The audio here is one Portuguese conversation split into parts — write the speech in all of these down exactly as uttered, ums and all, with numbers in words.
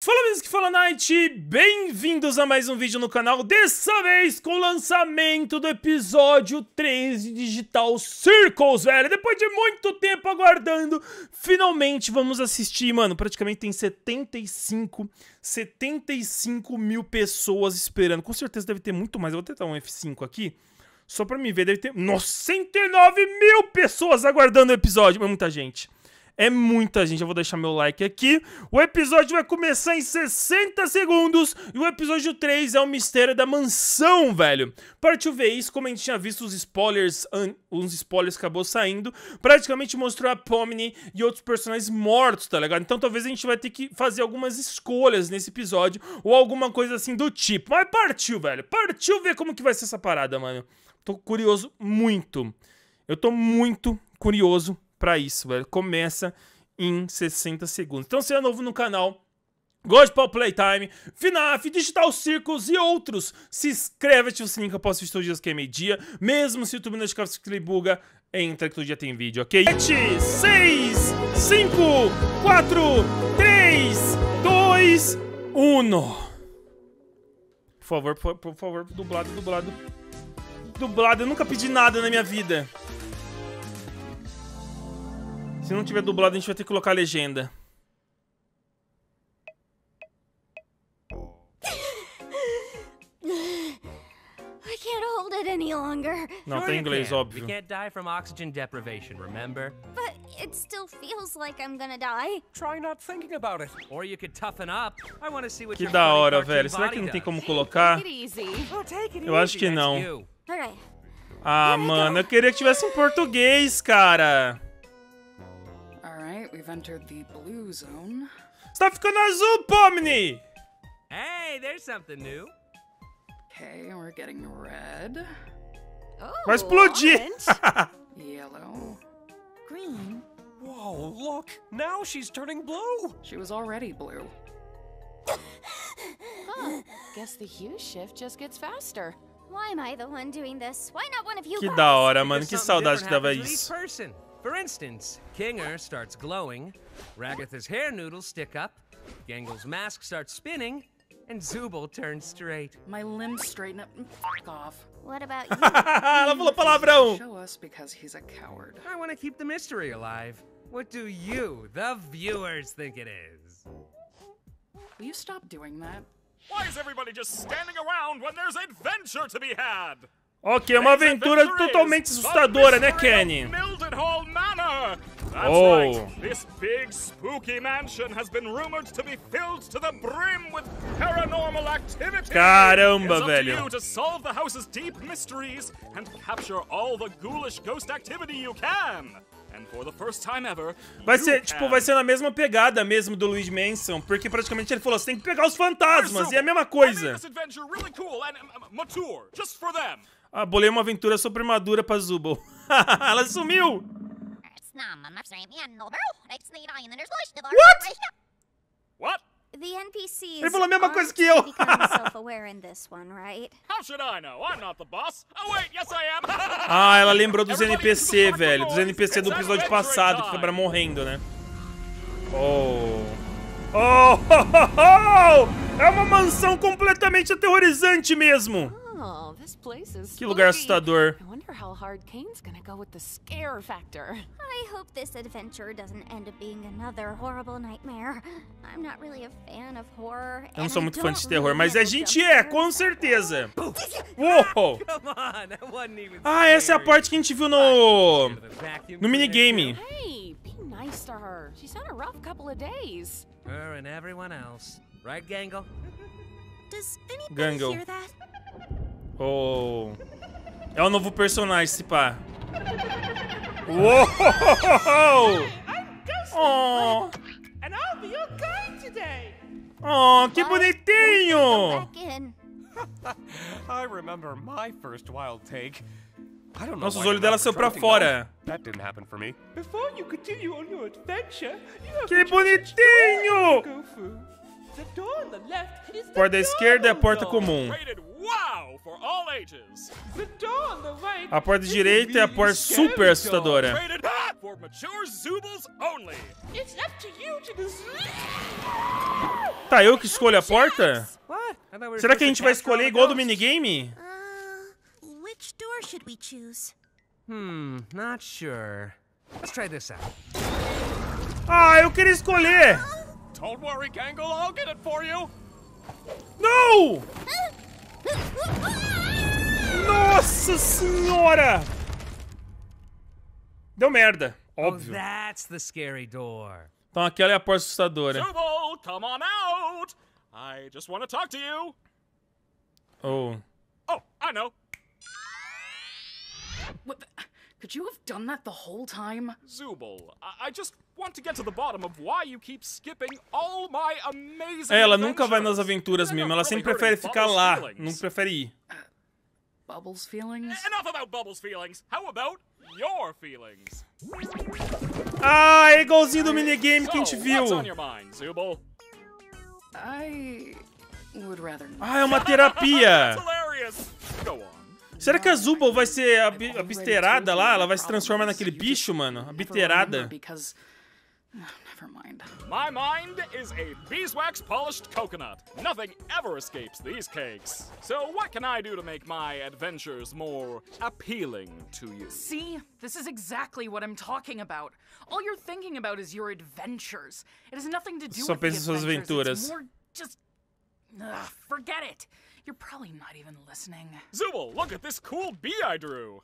Fala mesmo que fala Night, bem-vindos a mais um vídeo no canal, dessa vez com o lançamento do episódio três de Digital Circles, velho. Depois de muito tempo aguardando, finalmente vamos assistir, mano. Praticamente tem setenta e cinco mil pessoas esperando, com certeza deve ter muito mais. Eu vou tentar um F cinco aqui, só pra me ver, deve ter, nossa, cento e nove mil pessoas aguardando o episódio, é muita gente. É muita gente, eu vou deixar meu like aqui. O episódio vai começar em sessenta segundos. E o episódio três é o mistério da mansão, velho. Partiu ver isso, como a gente tinha visto os spoilers, uns spoilers acabou saindo. Praticamente mostrou a Pomni e outros personagens mortos, tá ligado? Então talvez a gente vai ter que fazer algumas escolhas nesse episódio. Ou alguma coisa assim do tipo. Mas partiu, velho. Partiu ver como que vai ser essa parada, mano. Tô curioso muito. Eu tô muito curioso pra isso, velho. Começa em sessenta segundos. Então, se é novo no canal, gosta de Paul Playtime, F NAF, Digital Circles e outros, se inscreve, ativa o sininho que eu posto vídeos todos os dias que é meio-dia. Mesmo se o YouTube notificar se ele buga, entra que todo dia tem vídeo, ok? sete, seis, cinco, quatro, três, dois, um. Por favor, por, por favor, dublado, dublado. Dublado, eu nunca pedi nada na minha vida. Se não tiver dublado, a gente vai ter que colocar a legenda. I can't hold it any longer. Não, tem inglês, óbvio. We can't die from oxygen deprivation, remember? But it still feels like I'm gonna die. Try not thinking about it. Or you could toughen up. I want to see what Que your da funny hora, cartoon velho. Será body que não tem does. como colocar? Take it easy. Oh, take it Eu acho easy, que that's não. you. Alright. Ah, mano, eu queria que tivesse em português, cara. Alright, we've entered the blue zone. Você tá ficando azul, Pomni! Hey, there's something new. Okay, we're getting red, Oh, Vai explodir! orange. yellow. Green. Whoa, look. Now she's turning blue. She was already blue. Huh. Guess the hue shift just gets faster. Why am I the one doing this? Why not one of you Que guys? da hora, mano. Because Que something saudade que different dava happens with isso. each person. For instance, Kinger starts glowing, Ragatha's hair noodles stick up, Gangle's mask starts spinning, and Zooble turns straight. My limbs straighten up. Fuck off. What about you? Ela falou palavrão! Show us because he's a coward. I want to keep the mystery alive. What do you, the viewers, think it is? Will you stop doing that? Why is everybody just standing around when there's adventure to be had? Ok, uma aventura totalmente assustadora, né, Kenny? Mildenhall Manor. That's Oh. right. This big spooky mansion has been rumored to be filled to the brim with paranormal activity. Caramba, it's up velho. to you to solve the house's deep mysteries and capture all the ghoulish ghost activity you can. And for the first time ever, Vai you ser, tipo, can. vai ser na mesma pegada mesmo do Luigi Mansion, porque praticamente ele falou, você tem que pegar os fantasmas, e é a mesma I made coisa. this adventure really cool and um, mature, just for them. Ah, bolei uma aventura super madura pra Zooble. Ela sumiu! What? What? The N P Cs Ele falou a mesma coisa aren't que eu. becoming self-aware in this one, right? How should I know? I'm not the boss. Oh wait, yes I am. Ah, ela lembrou dos N P C, velho. Dos N P C do episódio passado, que acabaram morrendo, né? Oh. Oh, oh, oh, oh! É uma mansão completamente aterrorizante mesmo. Oh, this place is Que lugar spooky. assustador. I wonder how hard Kane's gonna go with the scare factor. I hope this adventure doesn't end up being another horrible nightmare. I'm not really a fan of horror. Eu não and sou I muito fã don't de terror, really mas a handle gente jump é, scares. com certeza. Uou! Come on, that wasn't even Ah, essa é a scary. parte que a gente viu no... The vacuum no minigame. Hey, be nice to her. She's had a rough couple of days. Her and everyone else. Right, Gangle? Does anybody Gangle. hear that? Oh. É o novo personagem, se pá. Uou! Oh, And I'll be your guide today. oh, que Go bonitinho! back in. I remember my first wild take. I don't know Nossa, os why olhos I'm dela not saiu pra drunk fora. enough. That didn't happen for me. Before you continue on your adventure, you have Que to bonitinho! go through. The door on the left is the Porta da esquerda é a porta normal door. comum. Rated wow for all ages. The door on the right A porta is the direita é a porta really scary super assustadora. Rated for mature Zoobles only. door. It's up to you to decide. Tá, eu que escolho a porta? What? I thought we were Será que a supposed gente to vai capture all escolher the igual do ghosts. minigame? Uh, which door should we choose? Hmm, not sure. Let's try this out. Ah, eu queria escolher! Don't worry, Gangle, I'll get it for you. Não! Nossa senhora! Deu merda, Oh, óbvio. that's the scary door. Então aquela é a porta assustadora. Zooble, come on out. I just want to talk to you. Oh. Oh, I know. What the- Could you have done that the whole time? Zooble, I, I just want to get to the bottom of why you keep skipping all my amazing É, ela nunca vai nas adventures. aventuras mesmo, ela sempre prefere ficar lá, não prefere ir. Bubbles feelings? Enough about Bubbles' feelings. How about your feelings? Ah, é igualzinho do minigame que a gente So, viu. what's on your mind, Zooble? I would rather not. Ah, é uma terapia. That's hilarious. Go on. Será que a Zooble vai ser a, bi- a bisterada lá? Ela vai se transformar naquele bicho, mano? A biterada. Because never mind. My mind is a beeswax polished coconut. Nothing ever escapes these cakes. So what can I do to make my adventures more appealing to you? See, this is exactly what I'm talking about. All you're thinking about is your adventures. It has nothing to do Só with the pensa em suas adventures. It's aventuras. more just Ugh, forget it. You're probably not even listening. Zooble, look at this cool bee I drew.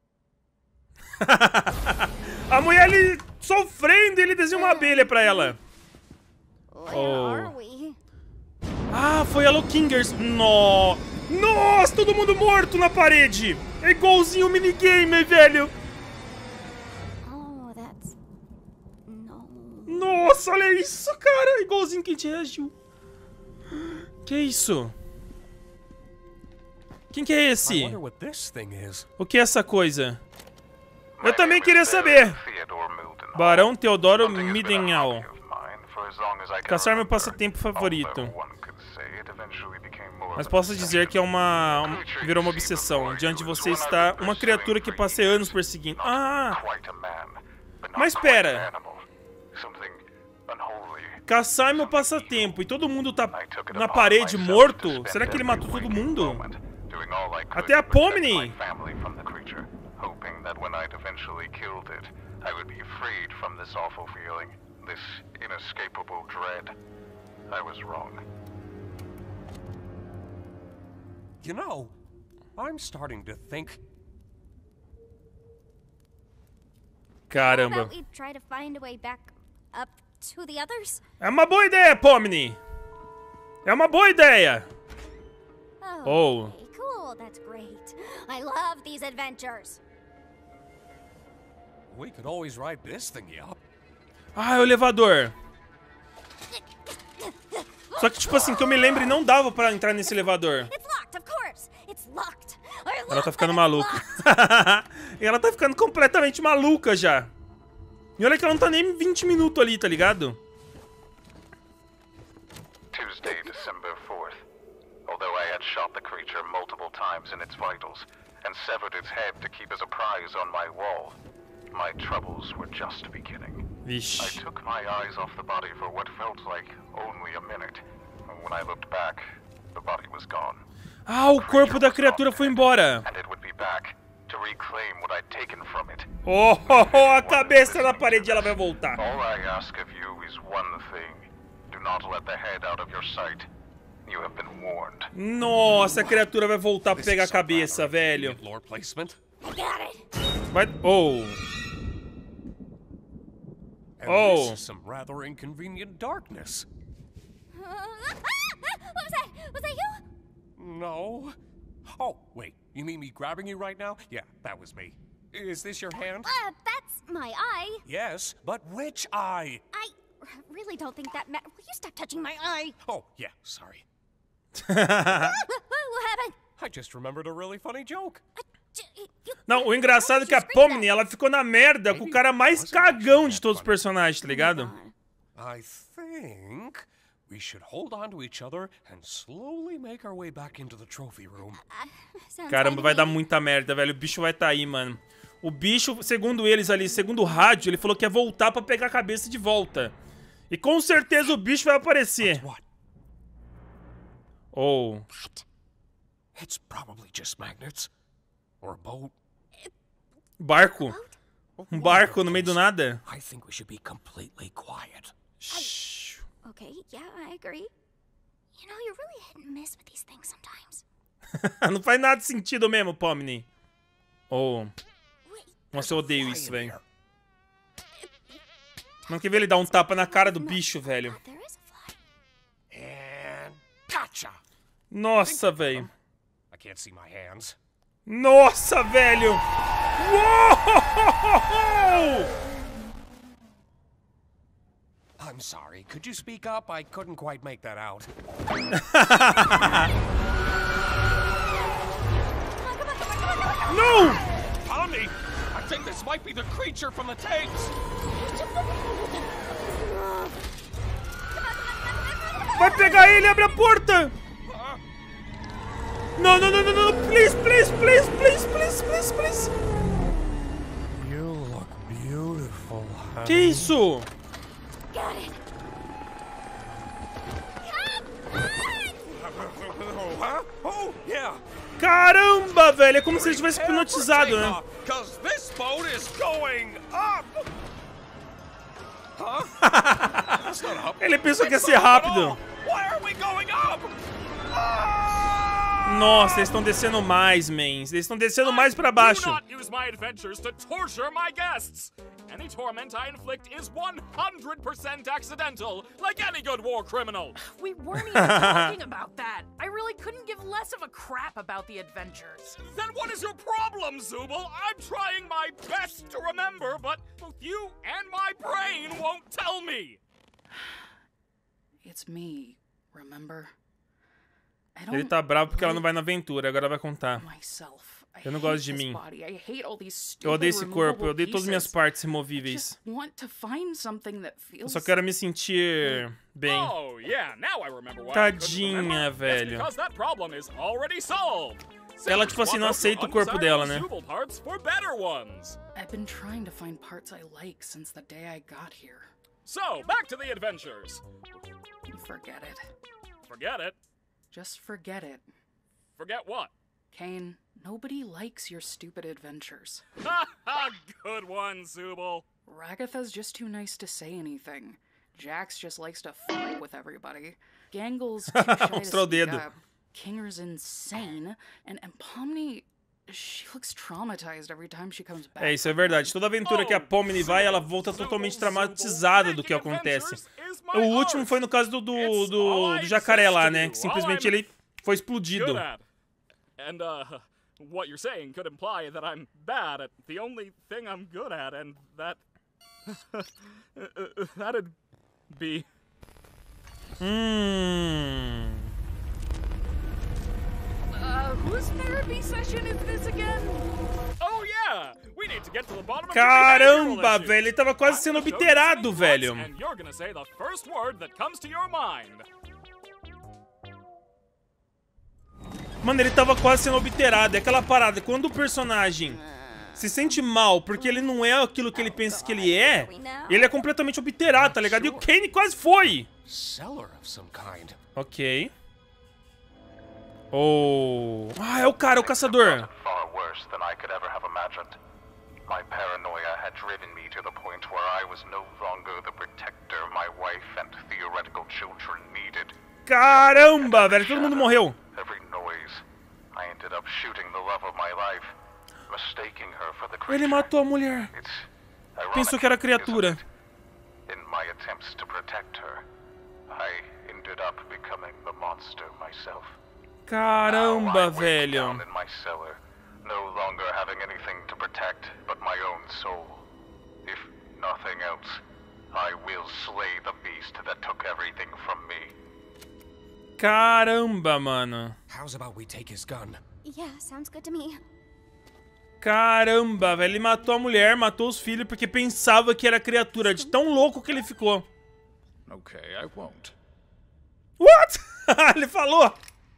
A mulher ali sofrendo e ele desenha uma abelha pra ela. Where Oh. are we? Ah, foi a Lokingers. No... Nossa, todo mundo morto na parede. É igualzinho o minigame, velho. Oh, that's... No. Nossa, olha isso, cara. Igualzinho que a gente reagiu. Que isso? Quem que é I esse? wonder what this thing is. O que é essa coisa? Eu também queria saber. Barão Teodoro Midenhall. Caçar meu passatempo favorito. Mas posso dizer que é uma... um- virou uma obsessão. Diante de você está uma criatura que passei anos perseguindo. Ah! Mas espera. Caçar meu passatempo e todo mundo tá na parede morto? Será que ele matou todo mundo? Até a Pomni! Hoping that when I'd eventually killed it, I would be freed from this awful feeling, this inescapable dread. I was wrong. You know, I'm starting to think. How Caramba. about we try to find a way back up to the others? É uma boa ideia, Pomni! É uma boa ideia! Oh, Oh. okay, cool, that's great. I love these adventures. We could always ride this thingy up. Ah, é o elevador. Só que, tipo assim, que eu me lembre, não dava pra entrar nesse elevador. It's locked, of course. It's locked. I Ela love tá ficando that it's maluca. locked. E ela tá ficando completamente maluca já. E olha que ela não tá nem vinte minutos ali, tá ligado? Tuesday, December fourth. Although I had shot the creature multiple times in its vitals and severed its head to keep as a prize on my wall, my troubles were just beginning. I Vixe. took my eyes off the body for what felt like only a minute. When I looked back, the body was gone. Ah, o corpo da criatura foi embora. And it would be back to reclaim what I'd taken from it. Oh, oh, oh, a cabeça na parede, ela vai voltar. All I ask of you is one thing. Do not let the head out of your sight. You have been warned. Nossa, a criatura vai voltar pra pegar a cabeça, velho. Lore placement. I got it. Vai... Oh. And Oh. this is some rather inconvenient darkness. Uh, ah, what was that? Was that you? No. Oh, wait. You mean me grabbing you right now? Yeah, that was me. Is this your hand? Uh, that's my eye. Yes, but which eye? I really don't think that matters. Will you stop touching my eye? Oh, yeah, sorry. what happened? I just remembered a really funny joke. Uh, j- you- Não, o engraçado é que a Pomni, ela ficou na merda com o cara mais cagão de todos os personagens, tá ligado? I think We should hold on to each other and slowly make our way back into the trophy room. Caramba, vai dar muita merda, velho. O bicho vai tá aí, mano. O bicho, segundo eles ali, segundo o rádio, ele falou que ia voltar pra pegar a cabeça de volta. E com certeza o bicho vai aparecer. Oh. It's probably just magnets. Or a boat. Barco? Um barco no meio do nada? I think we should be completely quiet. Shh. Okay, yeah, I agree. You know, you're really hit and miss with these things sometimes. Não faz nada de sentido mesmo, Pomni. Oh. Nossa, eu odeio isso, velho. Não quer ver ele dar um tapa na cara do bicho, velho. And gotcha. Nossa, velho. I can't see my hands. Nossa, velho. Uou! I'm sorry. Could you speak up? I couldn't quite make that out. No! Tommy, I think this might be the creature from the tapes. Vai pegar ele, abre a porta. Não, não, não, não, não. Please, please, please, please, please, please, please. You look beautiful. Honey. Que isso? Got it. Huh? Oh, yeah. Caramba, velho. É como se ele tivesse hipnotizado, né? Because this boat is going up. Huh? That's not up. Ele pensou que ia ser rápido. Why are we going up? Nossa, eles estão descendo mais, mens. Eles estão descendo mais pra baixo. Do not use my adventures to torture my guests. Any torment I inflict is one hundred percent accidental, like any good war criminal. We weren't even talking about that. I really couldn't give less of a crap about the adventures. Then what is your problem, Zooble? I'm trying my best to remember, but both you and my brain won't tell me. It's me, remember? Ele tá bravo porque ela não vai na aventura, agora vai contar. Myself. Eu não gosto de mim. Body. I hate all these Eu odeio esse corpo, eu odeio todas as minhas pieces. partes removíveis. Want to find something that Eu feels... só quero me sentir bem. Oh, yeah, now I remember why I couldn't Tadinha, remember. That's velho. because that problem is already solved. Ela, tipo assim, não aceita o corpo dela, né? Zooble parts for better ones. I've been trying to find parts I like since the day I got here. So, back to the adventures. Forget it. Forget it? Just forget it. Forget what? Kane, nobody likes your stupid adventures. Ha ha! Good one, Zooble. Ragatha's just too nice to say anything. Jax just likes to fuck with everybody. Gangle's too shy to Mostrou o speak dedo. up. Kinger's insane. And, and Pomni, she looks traumatized every time she comes back. É, isso é verdade. Toda aventura que a Pomni vai, ela volta totalmente traumatizada do que acontece. O último foi no caso do, do, do, do jacaré lá, né? Que simplesmente ele foi explodido. And, uh, what you're saying could imply that I'm bad at the only thing I'm good at, and that... that'd be... Hum... Uh, whose therapy session is this again? Oh, yeah! We need to get to the bottom of Caramba, the velho, ele tava quase sendo obterado, velho. And you're gonna say the first word that comes to your mind. Mano, ele tava quase sendo obterado. É aquela parada, quando o personagem se sente mal porque ele não é aquilo que ele pensa que ele é, ele é completamente obterado, tá ligado? E o Kane quase foi. Ok. Oh. Ah, é o cara, o caçador. Far worse than I could ever have imagined. My paranoia had driven me to the point where I was no longer the protector my wife and theoretical children needed. Caramba, velho, todo mundo morreu. Every noise, I ended up shooting the love of my life, mistaking her for the creature. Ele matou a mulher. Pensou que era criatura. In my attempts to protect her, I ended up becoming the monster myself. Caramba, velho. Down in my cellar, no longer having anything to protect but my own soul. If nothing else, I will slay the beast that took everything from me. Caramba, mano. How's about we take his gun? Yeah, sounds good to me. Caramba, velho. Ele matou a mulher, matou os filhos porque pensava que era criatura. De tão louco que ele ficou. Okay, I won't. What? Ele falou.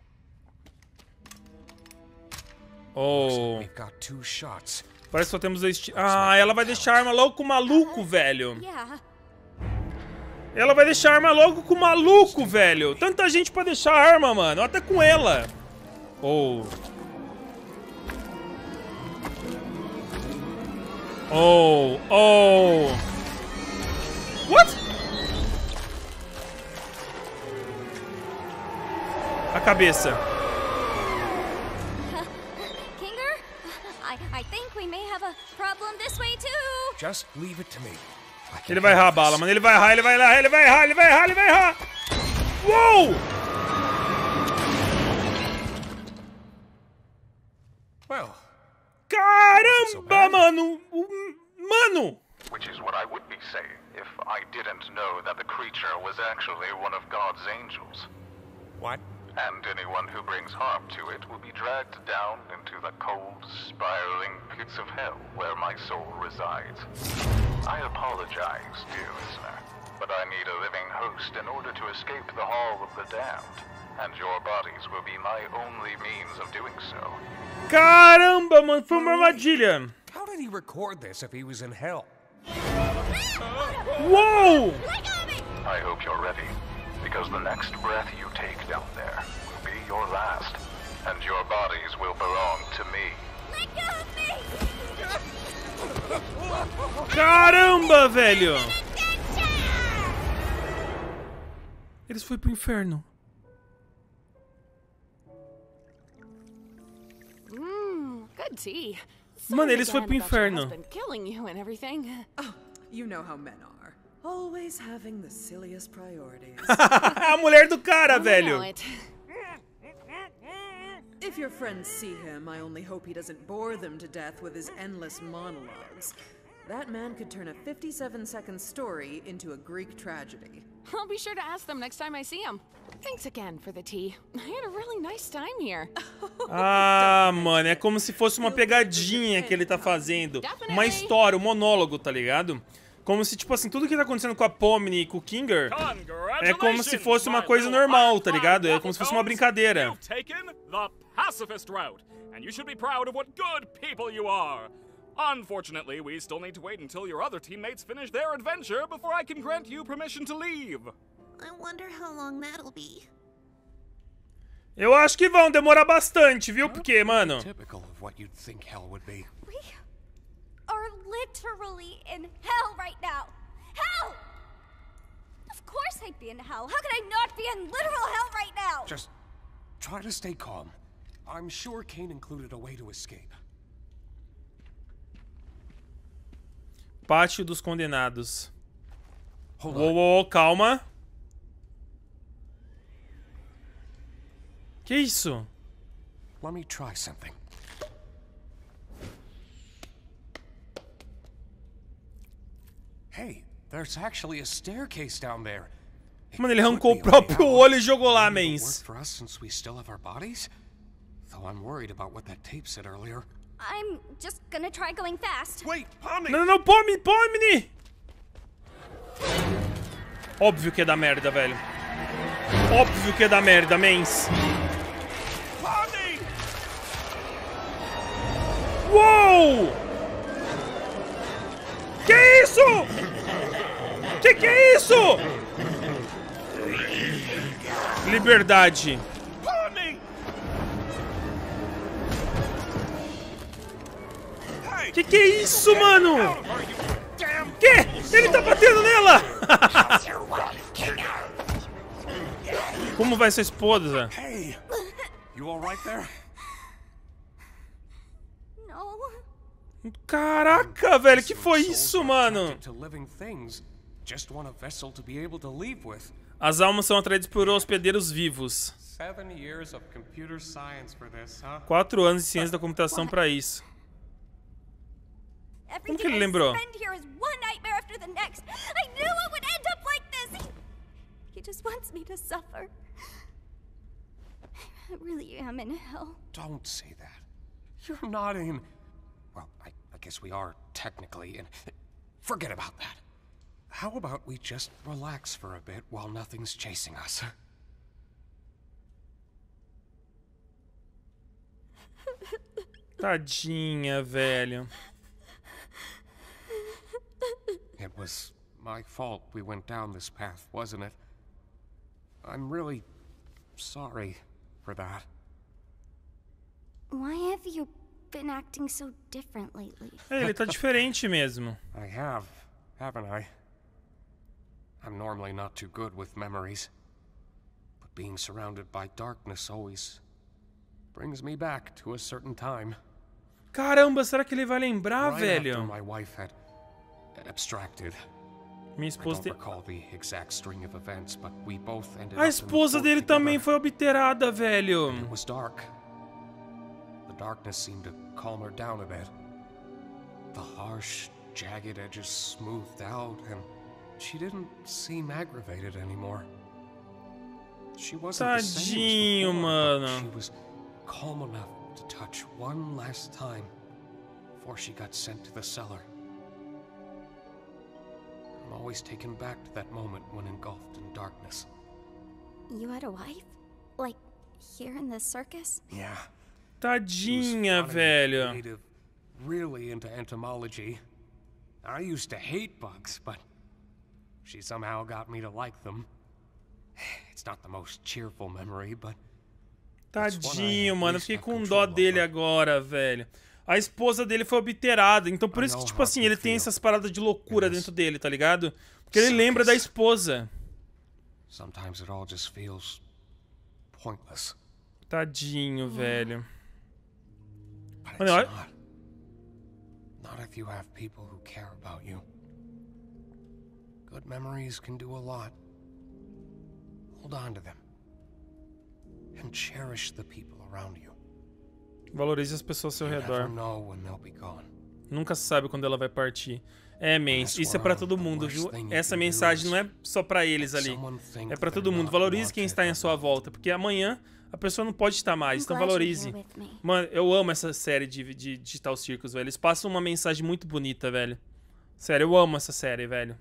Oh. We've got two shots. Parece que só temos dois... Ah, ela vai deixar a arma logo com o maluco, velho. Yeah. Ela vai deixar a arma logo com o maluco, velho. Tanta gente pra deixar a arma, mano. Até com ela. Oh. Oh. Oh. What? A cabeça. Kinger, I, I think we may have a problem this way too. Just leave it to me. I can Ele vai errar a bala, mano. Ele vai errar, ele vai errar, ele vai errar, ele vai errar, ele vai errar. Uou! Well, Caramba, mano. Mano. Which is what I would be saying if I didn't know that the creature was actually one of God's angels. what? And anyone who brings harm to it will be dragged down into the cold, spiraling pits of hell where my soul resides. I apologize, dear listener, but I need a living host in order to escape the Hall of the Damned, and your bodies will be my only means of doing so. Caramba, mano, foi uma armadilha. How did he record this if he was in hell? Uou! I hope you're ready, because the next breath you take down there will be your last, and your bodies will belong to me. Let go of me! Caramba, velho! Eles foram pro inferno. Mmm, good tea. Mano, Sorry eles foram pro again about your inferno. husband killing you and everything. Oh, you know how men are. Always having the silliest priorities. A mulher do cara, I know velho. it. If your friends see him, I only hope he doesn't bore them to death with his endless monologues. That man could turn a fifty-seven second story into a Greek tragedy. I'll be sure to ask them next time I see him. Thanks again for the tea. I had a really nice time here. Ah, mano, é como se fosse uma pegadinha que ele tá fazendo. Uma história, um monólogo, tá ligado? Como se, tipo assim, tudo que tá acontecendo com a Pomni e com o Kinger é como se fosse uma coisa normal, tá ligado? É como se fosse uma brincadeira. You've taken the pacifist route, and you should be proud of what good people you are. Unfortunately, we still need to wait until your other teammates finish their adventure before I can grant you permission to leave. I wonder how long that'll be. Eu acho que vão demorar bastante, viu? Porque, mano... Typical of what you'd think hell would be. We are literally in hell right now. Hell! Of course I'd be in hell. How could I not be in literal hell right now? Just try to stay calm. I'm sure Cain included a way to escape. Pátio dos Condenados. Hold Uou, on. uou, calma. Que isso? Let me try something. Hey, there's actually a staircase down there. It Mano, ele could arrancou be o próprio a way out. olho e jogou lá, Maybe it'll mens. work for us since we still have our bodies. Though I'm worried about what that tape said earlier. I'm just gonna try going fast. Wait, Pomni! Não, não, não, Pomni, Pomni! Óbvio que é da merda, velho. Óbvio que é da merda, mens. Pomni! Uou! Que isso? Que que é isso? Liberdade. Pomni! Hey! Que que é isso, mano? Are you damn Que? Ele tá batendo nela! Como vai sua esposa? Hey! You all right there? No. Caraca, velho, que foi isso, mano? To living things, just want a vessel to be able to leave with. As almas são atraídas por hospedeiros vivos. Seven years of computer science for this, huh? Quatro anos de ciência da computação pra isso. Como que ele lembrou? Everything I spend here is one nightmare after the next. I knew it would end up like this. He just wants me to suffer. I really am in hell. Don't say that. You're not in... Well, I, I guess we are technically in... Forget about that. How about we just relax for a bit while nothing's chasing us? Tadinha, velho. It was my fault we went down this path, wasn't it? I'm really sorry for that. Why have you been acting so different lately? É, ele tá diferente mesmo. I have, haven't I? I'm normally not too good with memories. But being surrounded by darkness always brings me back to a certain time. Caramba, será que ele vai lembrar, Right velho? after my wife had abstracted. Minha I esposa don't tem... recall the exact string of events, but we both ended A up in the esposa fort dele together. também foi obterada, velho. It was dark. The darkness seemed to calm her down a bit. The harsh, jagged edges smoothed out, and she didn't seem aggravated anymore. She wasn't the same Tadinho, as before, mano. but she was calm enough to touch one last time before she got sent to the cellar. I'm always taken back to that moment when engulfed in darkness. You had a wife? Like, here in the circus? Yeah. Tadinha, Funny, velho. creative, really into entomology. I used to hate bugs, but she somehow got me to like them. It's not the most cheerful memory, but Tadinho, mano. Eu fiquei com dó dele agora, velho. A esposa dele foi obterada. Então por isso que, tipo assim, ele tem essas paradas de loucura dentro dele, tá ligado? Porque ele lembra da esposa. Sometimes it all just feels pointless. Tadinho, velho. But Mano, it's olha... not. Not if you have people who care about you. Good memories can do a lot. Hold on to them. And cherish the people around you. Valorize as pessoas ao seu You redor. never know when they'll be gone. Nunca se sabe quando ela vai partir. É, mens, isso é pra todo mundo, viu? Essa mensagem não é só pra eles ali. É pra todo mundo. Valorize quem está em sua volta, porque amanhã a pessoa não pode estar mais, então valorize. Mano, eu amo essa série de, de Digital Circus, velho. Eles passam uma mensagem muito bonita, velho. Sério, eu amo essa série, velho.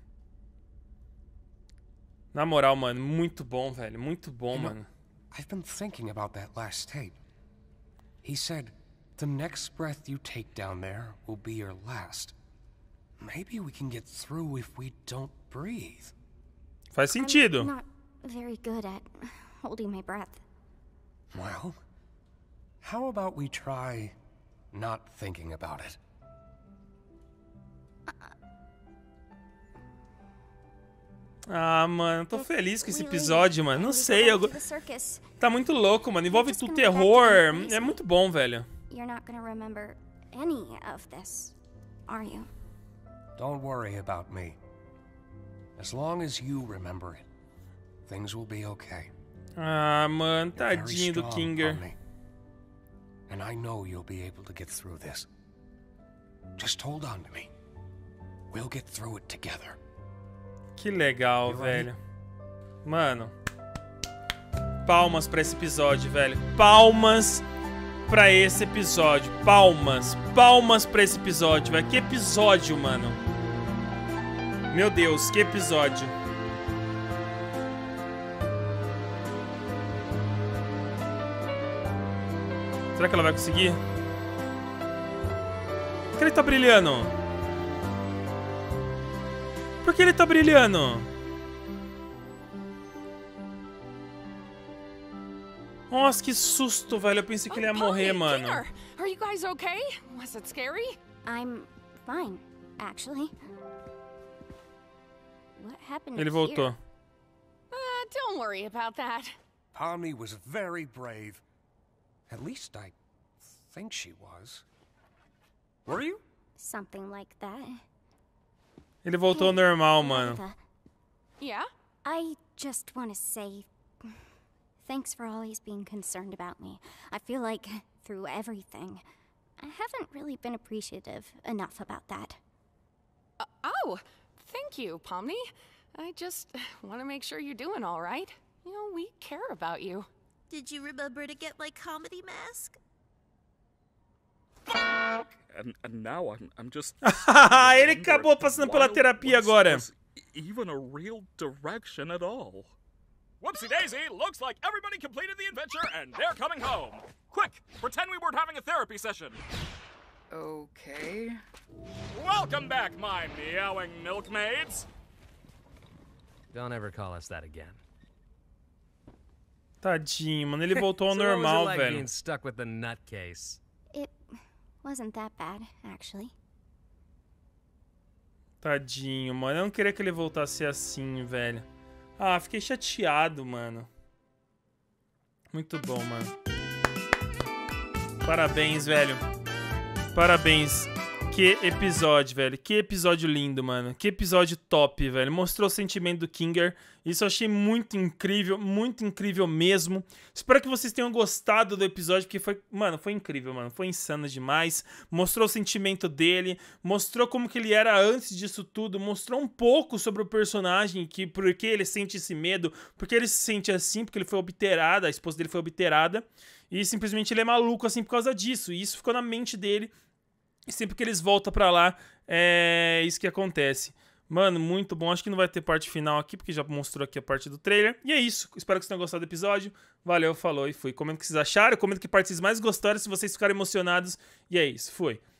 Na moral, mano, muito bom, velho. Muito bom, mano. I've been thinking about that last tape. He said, the next breath you take down there will be your last. Maybe we can get through if we don't breathe. Faz sentido. I'm not very good at holding my breath. Well, how about we try not thinking about it? Ah, mano, tô feliz com esse episódio, mano. Não sei, eu... Tá muito louco, mano. Envolve tudo terror. É muito bom, velho. You're not gonna remember any of this, are you? Don't worry about me. As long as you remember it, things will be okay. Ah, mano, tadinho do Kinger. And I know you'll be able to get through this. Just hold on to me. We'll get through it together. Que legal, velho. Mano. Palmas pra esse episódio, velho. Palmas pra esse episódio. Palmas. Palmas pra esse episódio, velho. Que episódio, mano. Meu Deus, que episódio. Será que ela vai conseguir? Por que ele tá brilhando? Por que ele tá brilhando? Nossa, que susto, velho. Eu pensei que ele ia morrer, mano. Are you guys okay? Was it scary? I'm fine, actually. What happened Ele here? voltou. Uh, don't worry about that. Pomni was very brave. At least I think she was. Were you? Something like that. Ele voltou ao normal, mano. Agatha, Yeah? I just want to say thanks for always being concerned about me. I feel like through everything, I haven't really been appreciative enough about that. Uh, oh, thank you, Pomni. I just want to make sure you're doing all right. You know, we care about you. Did you remember to get my comedy mask? And, and now I'm, I'm just... Ele acabou passando pela terapia agora. Even a real direction at all. Whoopsie daisy, looks like everybody completed the adventure and they're coming home. Quick, pretend we weren't having a therapy session. Okay. Welcome back, my meowing milkmaids. Don't ever call us that again. Tadinho, mano. Ele voltou ao So what was it normal, like velho. being stuck with the nutcase? It wasn't that bad, actually. Tadinho, mano. Eu não queria que ele voltasse assim, velho. Ah, fiquei chateado, mano. Muito bom, mano. Parabéns, velho. Parabéns. Que episódio, velho. Que episódio lindo, mano. Que episódio top, velho. Mostrou o sentimento do Kinger. Isso eu achei muito incrível. Muito incrível mesmo. Espero que vocês tenham gostado do episódio, porque foi... Mano, foi incrível, mano. Foi insano demais. Mostrou o sentimento dele. Mostrou como que ele era antes disso tudo. Mostrou um pouco sobre o personagem. Que, por que ele sente esse medo. Porque ele se sente assim. Porque ele foi obterado. A esposa dele foi obterada. E simplesmente ele é maluco assim por causa disso. E isso ficou na mente dele. E sempre que eles voltam pra lá, é isso que acontece. Mano, muito bom. Acho que não vai ter parte final aqui, porque já mostrou aqui a parte do trailer. E é isso. Espero que vocês tenham gostado do episódio. Valeu, falou e fui. Comenta o que vocês acharam. Comenta que partes vocês mais gostaram, se vocês ficarem emocionados. E é isso. Fui.